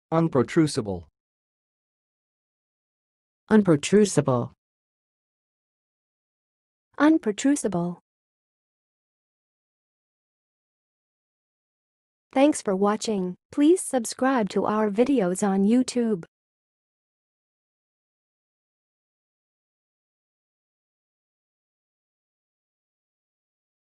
unprotrusible, unprotrusible, unprotrusible. Thanks for watching. Please subscribe to our videos on YouTube.